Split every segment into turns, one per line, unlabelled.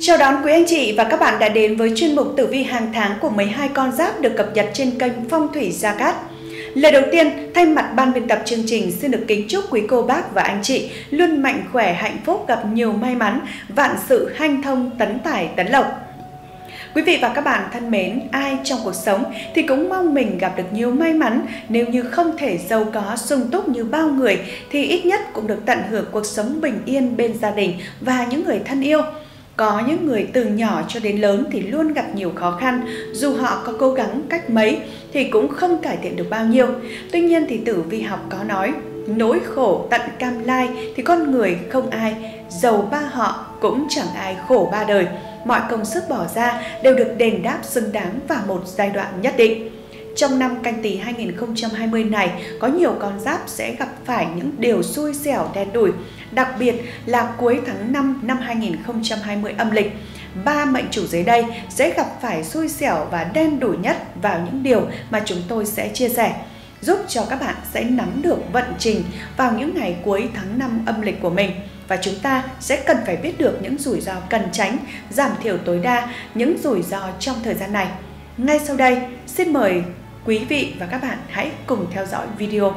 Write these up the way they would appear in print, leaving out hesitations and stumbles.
Chào đón quý anh chị và các bạn đã đến với chuyên mục tử vi hàng tháng của 12 con giáp được cập nhật trên kênh Phong thủy Gia Cát. Lời đầu tiên, thay mặt ban biên tập chương trình xin được kính chúc quý cô bác và anh chị luôn mạnh khỏe, hạnh phúc, gặp nhiều may mắn, vạn sự hanh thông, tấn tài, tấn lộc. Quý vị và các bạn thân mến, ai trong cuộc sống thì cũng mong mình gặp được nhiều may mắn. Nếu như không thể giàu có sung túc như bao người thì ít nhất cũng được tận hưởng cuộc sống bình yên bên gia đình và những người thân yêu. Có những người từ nhỏ cho đến lớn thì luôn gặp nhiều khó khăn, dù họ có cố gắng cách mấy thì cũng không cải thiện được bao nhiêu. Tuy nhiên thì tử vi học có nói, nỗi khổ tận cam lai thì con người không ai giàu ba họ cũng chẳng ai khổ ba đời. Mọi công sức bỏ ra đều được đền đáp xứng đáng vào một giai đoạn nhất định. Trong năm Canh Tý 2020 này, có nhiều con giáp sẽ gặp phải những điều xui xẻo đen đủi, đặc biệt là cuối tháng 5 năm 2020 âm lịch. 3 mệnh chủ dưới đây sẽ gặp phải xui xẻo và đen đủi nhất vào những điều mà chúng tôi sẽ chia sẻ, giúp cho các bạn sẽ nắm được vận trình vào những ngày cuối tháng 5 âm lịch của mình. Và chúng ta sẽ cần phải biết được những rủi ro cần tránh, giảm thiểu tối đa những rủi ro trong thời gian này. Ngay sau đây, xin mời quý vị và các bạn hãy cùng theo dõi video.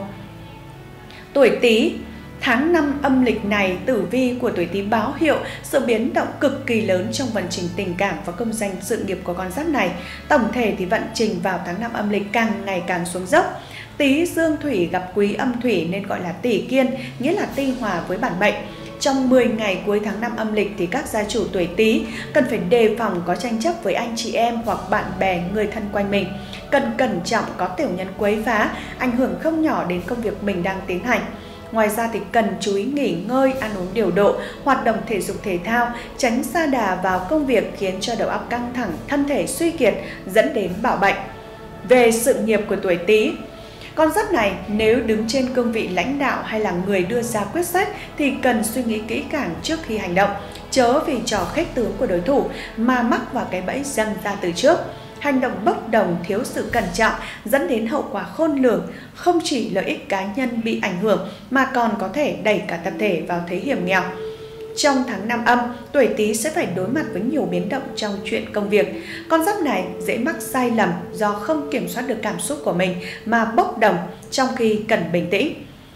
Tuổi Tý, tháng 5 âm lịch này, tử vi của tuổi Tý báo hiệu sự biến động cực kỳ lớn trong vận trình tình cảm và công danh sự nghiệp của con giáp này. Tổng thể thì vận trình vào tháng 5 âm lịch càng ngày càng xuống dốc. Tý dương thủy gặp quý âm thủy nên gọi là tỷ kiên, nghĩa là ti hòa với bản mệnh. Trong 10 ngày cuối tháng 5 âm lịch thì các gia chủ tuổi Tý cần phải đề phòng có tranh chấp với anh chị em hoặc bạn bè, người thân quanh mình. Cần cẩn trọng có tiểu nhân quấy phá, ảnh hưởng không nhỏ đến công việc mình đang tiến hành. Ngoài ra thì cần chú ý nghỉ ngơi, ăn uống điều độ, hoạt động thể dục thể thao, tránh sa đà vào công việc khiến cho đầu óc căng thẳng, thân thể suy kiệt dẫn đến bạo bệnh. Về sự nghiệp của tuổi Tý, con giáp này nếu đứng trên cương vị lãnh đạo hay là người đưa ra quyết sách thì cần suy nghĩ kỹ càng trước khi hành động, chớ vì trò khích tướng của đối thủ mà mắc vào cái bẫy dâng ra từ trước. Hành động bốc đồng, thiếu sự cẩn trọng dẫn đến hậu quả khôn lường, không chỉ lợi ích cá nhân bị ảnh hưởng mà còn có thể đẩy cả tập thể vào thế hiểm nghèo. Trong tháng 5 âm, tuổi Tý sẽ phải đối mặt với nhiều biến động trong chuyện công việc. Con giáp này dễ mắc sai lầm do không kiểm soát được cảm xúc của mình mà bốc đồng trong khi cần bình tĩnh.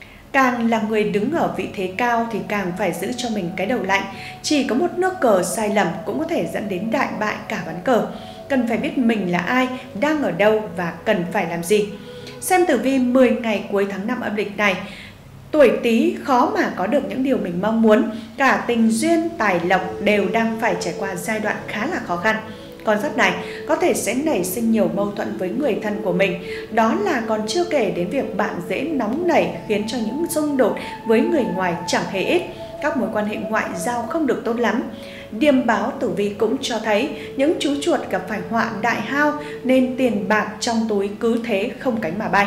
Càng là người đứng ở vị thế cao thì càng phải giữ cho mình cái đầu lạnh. Chỉ có một nước cờ sai lầm cũng có thể dẫn đến đại bại cả ván cờ. Cần phải biết mình là ai, đang ở đâu và cần phải làm gì. Xem tử vi 10 ngày cuối tháng 5 âm lịch này, tuổi Tý khó mà có được những điều mình mong muốn. Cả tình duyên, tài lộc đều đang phải trải qua giai đoạn khá là khó khăn. Con giáp này có thể sẽ nảy sinh nhiều mâu thuẫn với người thân của mình. Đó là còn chưa kể đến việc bạn dễ nóng nảy khiến cho những xung đột với người ngoài chẳng hề ít. Các mối quan hệ ngoại giao không được tốt lắm. Điềm báo tử vi cũng cho thấy những chú chuột gặp phải họa đại hao nên tiền bạc trong túi cứ thế không cánh mà bay.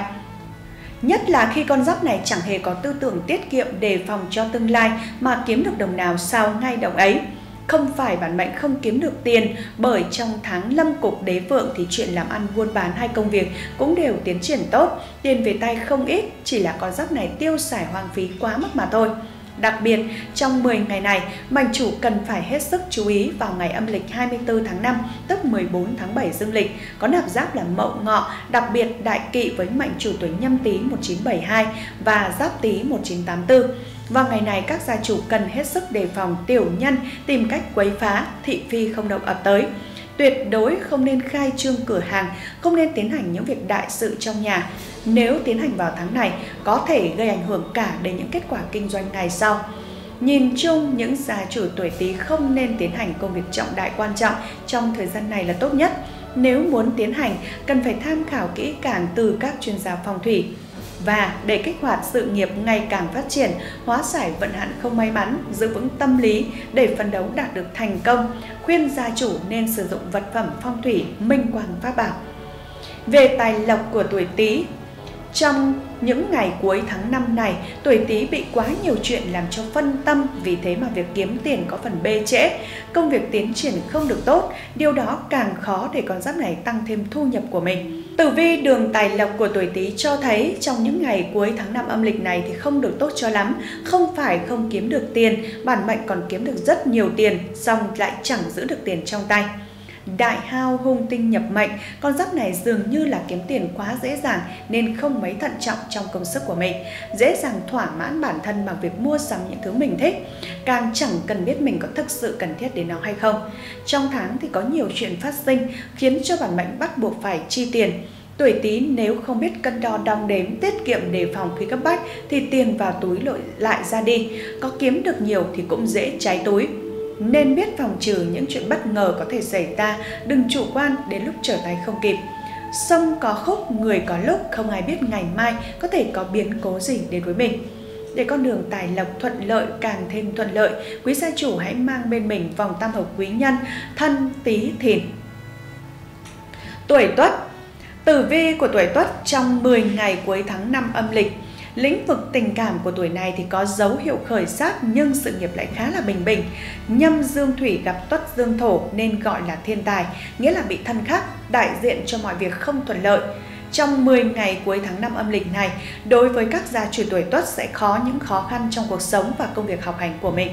Nhất là khi con giáp này chẳng hề có tư tưởng tiết kiệm đề phòng cho tương lai mà kiếm được đồng nào sao ngay đồng ấy. Không phải bản mệnh không kiếm được tiền, bởi trong tháng lâm cục đế vượng thì chuyện làm ăn buôn bán hay công việc cũng đều tiến triển tốt, tiền về tay không ít, chỉ là con giáp này tiêu xài hoang phí quá mức mà thôi. Đặc biệt, trong 10 ngày này, mệnh chủ cần phải hết sức chú ý vào ngày âm lịch 24 tháng 5, tức 14 tháng 7 dương lịch, có nạp giáp là Mậu Ngọ, đặc biệt đại kỵ với mệnh chủ tuổi Nhâm Tý 1972 và Giáp Tý 1984. Vào ngày này, các gia chủ cần hết sức đề phòng tiểu nhân tìm cách quấy phá, thị phi không động ập tới. Tuyệt đối không nên khai trương cửa hàng, không nên tiến hành những việc đại sự trong nhà. Nếu tiến hành vào tháng này, có thể gây ảnh hưởng cả đến những kết quả kinh doanh ngày sau. Nhìn chung, những gia chủ tuổi Tý không nên tiến hành công việc trọng đại quan trọng trong thời gian này là tốt nhất. Nếu muốn tiến hành, cần phải tham khảo kỹ càng từ các chuyên gia phong thủy. Và để kích hoạt sự nghiệp ngày càng phát triển, hóa giải vận hạn không may mắn, giữ vững tâm lý để phấn đấu đạt được thành công, khuyên gia chủ nên sử dụng vật phẩm phong thủy minh quang pháp bảo. Về tài lộc của tuổi Tý, trong những ngày cuối tháng 5 này, tuổi Tý bị quá nhiều chuyện làm cho phân tâm, vì thế mà việc kiếm tiền có phần bê trễ, công việc tiến triển không được tốt, điều đó càng khó để con giáp này tăng thêm thu nhập của mình. Tử vi đường tài lộc của tuổi Tý cho thấy trong những ngày cuối tháng 5 âm lịch này thì không được tốt cho lắm, không phải không kiếm được tiền, bản mệnh còn kiếm được rất nhiều tiền, song lại chẳng giữ được tiền trong tay. Đại hao hung tinh nhập mệnh, con giáp này dường như là kiếm tiền quá dễ dàng nên không mấy thận trọng trong công sức của mình, dễ dàng thỏa mãn bản thân bằng việc mua sắm những thứ mình thích, càng chẳng cần biết mình có thực sự cần thiết đến nó hay không. Trong tháng thì có nhiều chuyện phát sinh khiến cho bản mệnh bắt buộc phải chi tiền. Tuổi Tý nếu không biết cân đo đong đếm, tiết kiệm đề phòng khi cấp bách thì tiền vào túi lại ra đi, có kiếm được nhiều thì cũng dễ cháy túi. Nên biết phòng trừ những chuyện bất ngờ có thể xảy ra, đừng chủ quan đến lúc trở tay không kịp. Sông có khúc, người có lúc, không ai biết ngày mai có thể có biến cố gì đến với mình. Để con đường tài lộc thuận lợi càng thêm thuận lợi, quý gia chủ hãy mang bên mình vòng tam hợp quý nhân Thân, Tý, Thìn. Tuổi Tuất. Tử vi của tuổi Tuất trong 10 ngày cuối tháng 5 âm lịch. Lĩnh vực tình cảm của tuổi này thì có dấu hiệu khởi sắc nhưng sự nghiệp lại khá là bình bình. Nhâm dương thủy gặp Tuất dương thổ nên gọi là thiên tài, nghĩa là bị thân khắc, đại diện cho mọi việc không thuận lợi. Trong 10 ngày cuối tháng 5 âm lịch này, đối với các gia chủ tuổi Tuất sẽ có những khó khăn trong cuộc sống và công việc học hành của mình.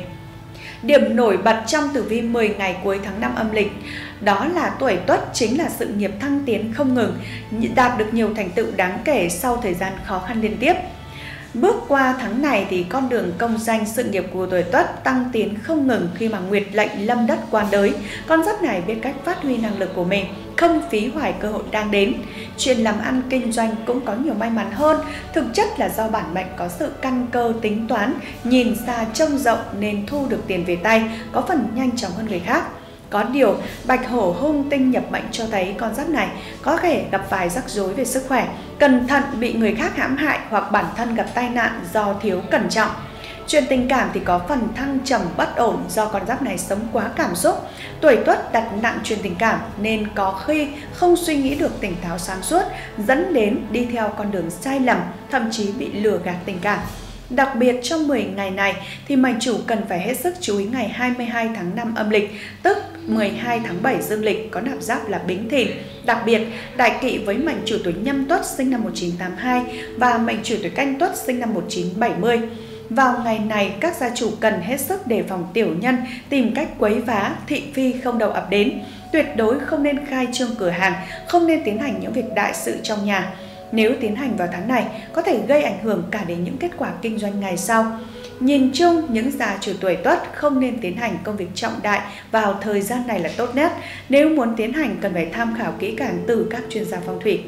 Điểm nổi bật trong tử vi 10 ngày cuối tháng 5 âm lịch đó là tuổi Tuất chính là sự nghiệp thăng tiến không ngừng, đạt được nhiều thành tựu đáng kể sau thời gian khó khăn liên tiếp. Bước qua tháng này thì con đường công danh sự nghiệp của tuổi Tuất tăng tiến không ngừng khi mà nguyệt lệnh lâm đất quan đới. Con giáp này biết cách phát huy năng lực của mình, không phí hoài cơ hội đang đến. Chuyện làm ăn kinh doanh cũng có nhiều may mắn hơn, thực chất là do bản mệnh có sự căn cơ tính toán, nhìn xa trông rộng nên thu được tiền về tay, có phần nhanh chóng hơn người khác. Có điều, bạch hổ hung tinh nhập mệnh cho thấy con giáp này có thể gặp vài rắc rối về sức khỏe, cẩn thận bị người khác hãm hại hoặc bản thân gặp tai nạn do thiếu cẩn trọng. Chuyện tình cảm thì có phần thăng trầm bất ổn do con giáp này sống quá cảm xúc. Tuổi Tuất đặt nặng chuyện tình cảm nên có khi không suy nghĩ được tỉnh táo sáng suốt, dẫn đến đi theo con đường sai lầm, thậm chí bị lừa gạt tình cảm. Đặc biệt trong 10 ngày này thì mệnh chủ cần phải hết sức chú ý ngày 22 tháng 5 âm lịch, tức 12 tháng 7 dương lịch có nạp giáp là Bính Thìn. Đặc biệt, đại kỵ với mệnh chủ tuổi Nhâm Tuất sinh năm 1982 và mệnh chủ tuổi Canh Tuất sinh năm 1970. Vào ngày này, các gia chủ cần hết sức đề phòng tiểu nhân tìm cách quấy phá, thị phi không đầu ập đến. Tuyệt đối không nên khai trương cửa hàng, không nên tiến hành những việc đại sự trong nhà. Nếu tiến hành vào tháng này, có thể gây ảnh hưởng cả đến những kết quả kinh doanh ngày sau. Nhìn chung, những gia chủ tuổi Tuất không nên tiến hành công việc trọng đại vào thời gian này là tốt nhất. Nếu muốn tiến hành, cần phải tham khảo kỹ càng từ các chuyên gia phong thủy.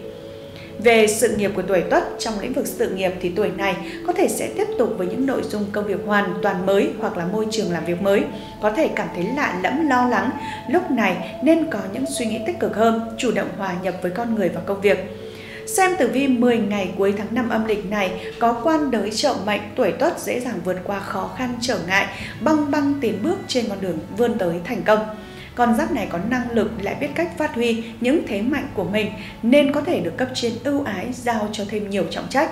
Về sự nghiệp của tuổi Tuất, trong lĩnh vực sự nghiệp thì tuổi này có thể sẽ tiếp tục với những nội dung công việc hoàn toàn mới hoặc là môi trường làm việc mới. Có thể cảm thấy lạ lẫm lo lắng, lúc này nên có những suy nghĩ tích cực hơn, chủ động hòa nhập với con người và công việc. Xem tử vi 10 ngày cuối tháng 5 âm lịch này có quan đới Chậu mệnh, tuổi Tuất dễ dàng vượt qua khó khăn trở ngại, băng tiến bước trên con đường vươn tới thành công. Con giáp này có năng lực lại biết cách phát huy những thế mạnh của mình nên có thể được cấp trên ưu ái giao cho thêm nhiều trọng trách.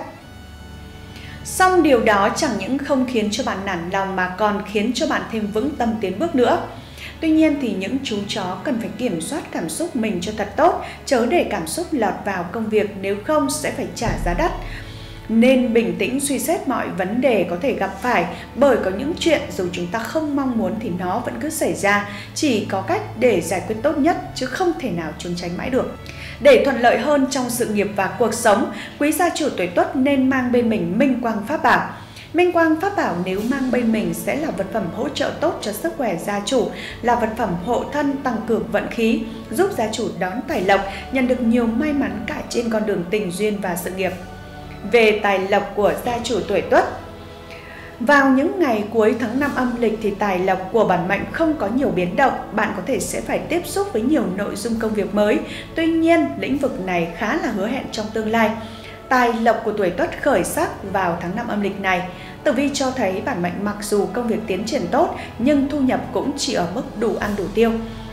Song điều đó chẳng những không khiến cho bạn nản lòng mà còn khiến cho bạn thêm vững tâm tiến bước nữa. Tuy nhiên thì những chú chó cần phải kiểm soát cảm xúc mình cho thật tốt, chớ để cảm xúc lọt vào công việc, nếu không sẽ phải trả giá đắt. Nên bình tĩnh suy xét mọi vấn đề có thể gặp phải, bởi có những chuyện dù chúng ta không mong muốn thì nó vẫn cứ xảy ra, chỉ có cách để giải quyết tốt nhất chứ không thể nào trốn tránh mãi được. Để thuận lợi hơn trong sự nghiệp và cuộc sống, quý gia chủ tuổi Tuất nên mang bên mình Minh Quang Pháp Bảo. Minh Quang Pháp Bảo nếu mang bên mình sẽ là vật phẩm hỗ trợ tốt cho sức khỏe gia chủ, là vật phẩm hộ thân tăng cường vận khí, giúp gia chủ đón tài lộc, nhận được nhiều may mắn cả trên con đường tình duyên và sự nghiệp. Về tài lộc của gia chủ tuổi Tuất, vào những ngày cuối tháng 5 âm lịch thì tài lộc của bản mệnh không có nhiều biến động, bạn có thể sẽ phải tiếp xúc với nhiều nội dung công việc mới. Tuy nhiên, lĩnh vực này khá là hứa hẹn trong tương lai. Tài lộc của tuổi Tuất khởi sắc vào tháng 5 âm lịch này. Tử vi cho thấy bản mệnh mặc dù công việc tiến triển tốt nhưng thu nhập cũng chỉ ở mức đủ ăn đủ tiêu.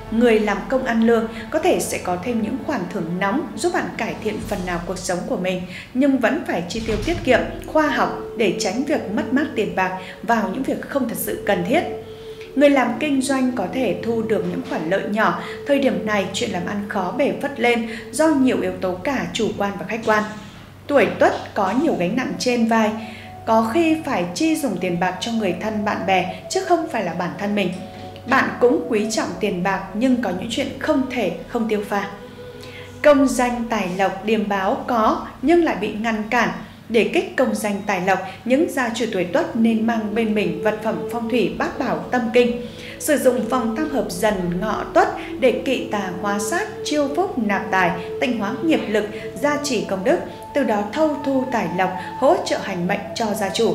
Người làm công ăn lương có thể sẽ có thêm những khoản thưởng nóng giúp bạn cải thiện phần nào cuộc sống của mình, nhưng vẫn phải chi tiêu tiết kiệm, khoa học để tránh việc mất mát tiền bạc vào những việc không thật sự cần thiết. Người làm kinh doanh có thể thu được những khoản lợi nhỏ, thời điểm này chuyện làm ăn khó bề phất lên do nhiều yếu tố cả chủ quan và khách quan. Tuổi Tuất có nhiều gánh nặng trên vai, có khi phải chi dùng tiền bạc cho người thân bạn bè chứ không phải là bản thân mình. Bạn cũng quý trọng tiền bạc nhưng có những chuyện không thể không tiêu pha. Công danh tài lộc điềm báo có nhưng lại bị ngăn cản. Để kích công danh tài lộc, những gia chủ tuổi Tuất nên mang bên mình vật phẩm phong thủy bát bảo tâm kinh. Sử dụng vòng tam hợp Dần Ngọ Tuất để kỵ tà hóa sát, chiêu phúc nạp tài, tịnh hóa nghiệp lực, gia trì công đức, từ đó thâu thu tài lộc, hỗ trợ hành mệnh cho gia chủ.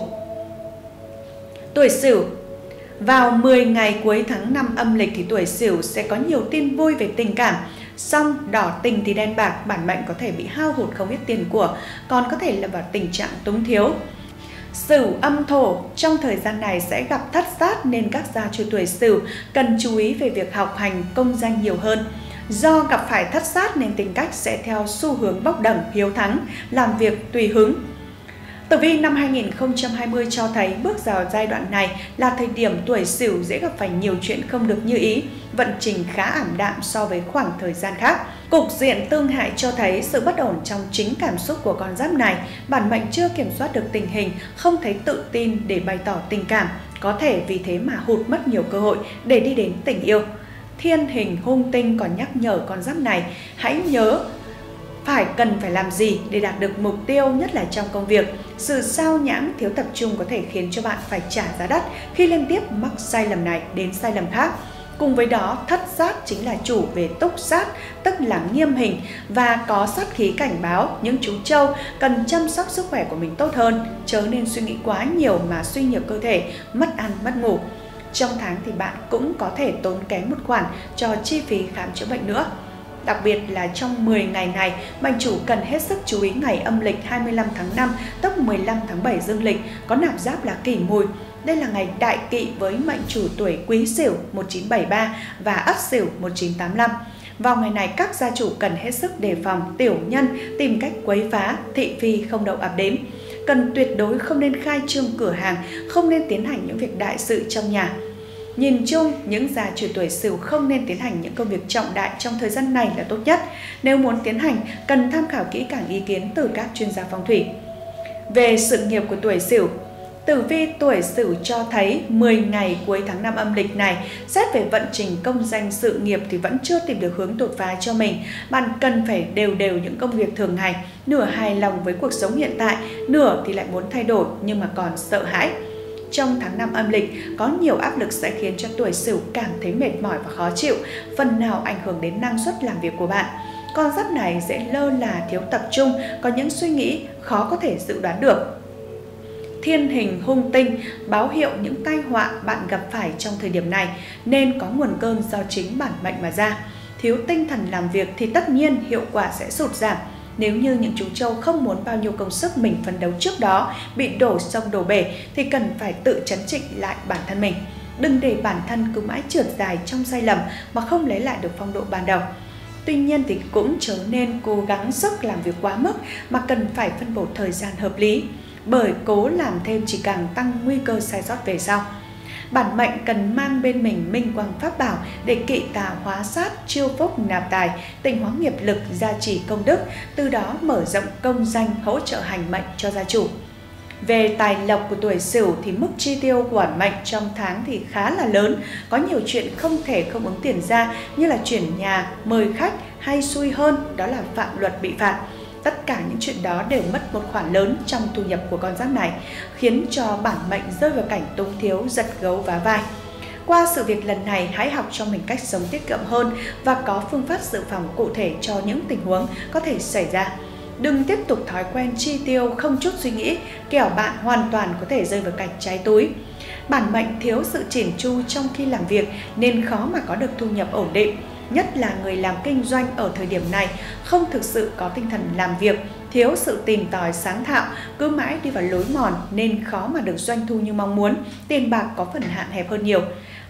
Tuổi Sửu. Vào 10 ngày cuối tháng 5 âm lịch thì tuổi Sửu sẽ có nhiều tin vui về tình cảm. Song đỏ tình thì đen bạc, bản mệnh có thể bị hao hụt không ít tiền của, còn có thể là vào tình trạng túng thiếu. Sửu âm thổ, trong thời gian này sẽ gặp thất sát nên các gia chủ tuổi Sửu cần chú ý về việc học hành công danh nhiều hơn. Do gặp phải thất sát nên tính cách sẽ theo xu hướng bốc đồng, hiếu thắng, làm việc tùy hứng. Tử vi năm 2020 cho thấy bước vào giai đoạn này là thời điểm tuổi Sửu dễ gặp phải nhiều chuyện không được như ý, vận trình khá ảm đạm so với khoảng thời gian khác. Cục diện tương hại cho thấy sự bất ổn trong chính cảm xúc của con giáp này, bản mệnh chưa kiểm soát được tình hình, không thấy tự tin để bày tỏ tình cảm, có thể vì thế mà hụt mất nhiều cơ hội để đi đến tình yêu. Thiên hình hung tinh còn nhắc nhở con giáp này hãy nhớ cần phải làm gì để đạt được mục tiêu, nhất là trong công việc. Sự sao nhãng, thiếu tập trung có thể khiến cho bạn phải trả giá đắt khi liên tiếp mắc sai lầm này đến sai lầm khác. Cùng với đó, thất sát chính là chủ về túc sát, tức là nghiêm hình và có sát khí cảnh báo những chú trâu cần chăm sóc sức khỏe của mình tốt hơn, chớ nên suy nghĩ quá nhiều mà suy nhược cơ thể, mất ăn mất ngủ. Trong tháng thì bạn cũng có thể tốn kém một khoản cho chi phí khám chữa bệnh nữa. Đặc biệt là trong 10 ngày này, mệnh chủ cần hết sức chú ý ngày âm lịch 25 tháng 5, tức 15 tháng 7 dương lịch, có nạp giáp là Kỷ Mùi. Đây là ngày đại kỵ với mệnh chủ tuổi Quý Sửu 1973 và Ất Sửu 1985. Vào ngày này, các gia chủ cần hết sức đề phòng tiểu nhân tìm cách quấy phá, thị phi không đậu ập đến. Cần tuyệt đối không nên khai trương cửa hàng, không nên tiến hành những việc đại sự trong nhà. Nhìn chung, những gia chủ tuổi Sửu không nên tiến hành những công việc trọng đại trong thời gian này là tốt nhất. Nếu muốn tiến hành, cần tham khảo kỹ càng ý kiến từ các chuyên gia phong thủy. Về sự nghiệp của tuổi Sửu, tử vi tuổi Sửu cho thấy 10 ngày cuối tháng 5 âm lịch này, xét về vận trình công danh sự nghiệp thì vẫn chưa tìm được hướng đột phá cho mình. Bạn cần phải đều những công việc thường ngày, nửa hài lòng với cuộc sống hiện tại, nửa thì lại muốn thay đổi nhưng mà còn sợ hãi. Trong tháng 5 âm lịch, có nhiều áp lực sẽ khiến cho tuổi Sửu cảm thấy mệt mỏi và khó chịu, phần nào ảnh hưởng đến năng suất làm việc của bạn. Con giáp này dễ lơ là, thiếu tập trung, có những suy nghĩ khó có thể dự đoán được. Thiên hình hung tinh báo hiệu những tai họa bạn gặp phải trong thời điểm này, nên có nguồn cơn do chính bản mệnh mà ra. Thiếu tinh thần làm việc thì tất nhiên hiệu quả sẽ sụt giảm. Nếu như những chú trâu không muốn bao nhiêu công sức mình phấn đấu trước đó bị đổ sông đổ bể thì cần phải tự chấn chỉnh lại bản thân mình. Đừng để bản thân cứ mãi trượt dài trong sai lầm mà không lấy lại được phong độ ban đầu. Tuy nhiên thì cũng chớ nên cố gắng sức làm việc quá mức mà cần phải phân bổ thời gian hợp lý, bởi cố làm thêm chỉ càng tăng nguy cơ sai sót về sau. Bản mệnh cần mang bên mình minh quang pháp bảo để kỵ tà hóa sát, chiêu phúc nạp tài, tịnh hóa nghiệp lực, gia trì công đức, từ đó mở rộng công danh, hỗ trợ hành mệnh cho gia chủ. Về tài lộc của tuổi Sửu thì mức chi tiêu của bản mệnh trong tháng thì khá là lớn, có nhiều chuyện không thể không ứng tiền ra như là chuyển nhà, mời khách hay xui hơn đó là phạm luật bị phạt. Tất cả những chuyện đó đều mất một khoản lớn trong thu nhập của con giáp này, khiến cho bản mệnh rơi vào cảnh túng thiếu, giật gấu vá vai. Qua sự việc lần này, hãy học cho mình cách sống tiết kiệm hơn và có phương pháp dự phòng cụ thể cho những tình huống có thể xảy ra. Đừng tiếp tục thói quen chi tiêu không chút suy nghĩ, kẻo bạn hoàn toàn có thể rơi vào cảnh cháy túi. Bản mệnh thiếu sự chỉn chu trong khi làm việc nên khó mà có được thu nhập ổn định. Nhất là người làm kinh doanh ở thời điểm này không thực sự có tinh thần làm việc, thiếu sự tìm tòi sáng tạo, cứ mãi đi vào lối mòn nên khó mà được doanh thu như mong muốn, tiền bạc có phần hạn hẹp hơn nhiều.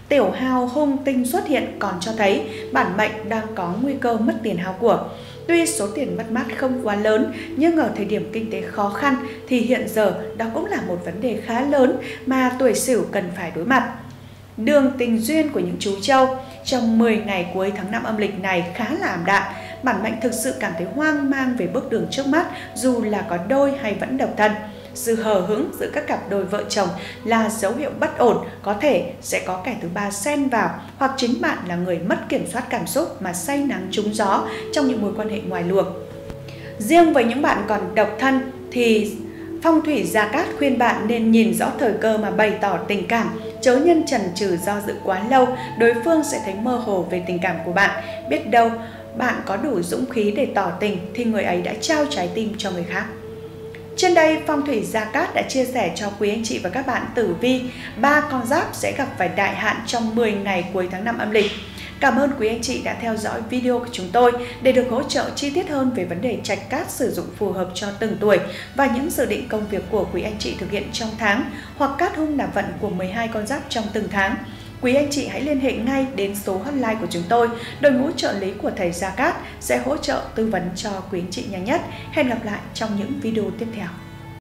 Tiểu hao hung tinh xuất hiện còn cho thấy bản mệnh đang có nguy cơ mất tiền hao của. Tuy số tiền mất mát không quá lớn, nhưng ở thời điểm kinh tế khó khăn thì hiện giờ đó cũng là một vấn đề khá lớn mà tuổi Sửu cần phải đối mặt. Đường tình duyên của những chú trâu trong 10 ngày cuối tháng 5 âm lịch này khá là ảm đạm. Bản mệnh thực sự cảm thấy hoang mang về bước đường trước mắt dù là có đôi hay vẫn độc thân. Sự hờ hững giữa các cặp đôi vợ chồng là dấu hiệu bất ổn, có thể sẽ có kẻ thứ ba xen vào, hoặc chính bạn là người mất kiểm soát cảm xúc mà say nắng trúng gió trong những mối quan hệ ngoài luồng. Riêng với những bạn còn độc thân thì phong thủy Gia Cát khuyên bạn nên nhìn rõ thời cơ mà bày tỏ tình cảm, chớ nhân chần chừ do dự quá lâu, đối phương sẽ thấy mơ hồ về tình cảm của bạn. Biết đâu bạn có đủ dũng khí để tỏ tình thì người ấy đã trao trái tim cho người khác. Trên đây, phong thủy Gia Cát đã chia sẻ cho quý anh chị và các bạn tử vi 3 con giáp sẽ gặp phải đại hạn trong 10 ngày cuối tháng 5 âm lịch. Cảm ơn quý anh chị đã theo dõi video của chúng tôi để được hỗ trợ chi tiết hơn về vấn đề trạch cát sử dụng phù hợp cho từng tuổi và những dự định công việc của quý anh chị thực hiện trong tháng, hoặc cát hung nạp vận của 12 con giáp trong từng tháng. Quý anh chị hãy liên hệ ngay đến số hotline của chúng tôi. Đội ngũ trợ lý của thầy Gia Cát sẽ hỗ trợ tư vấn cho quý anh chị nhanh nhất. Hẹn gặp lại trong những video tiếp theo.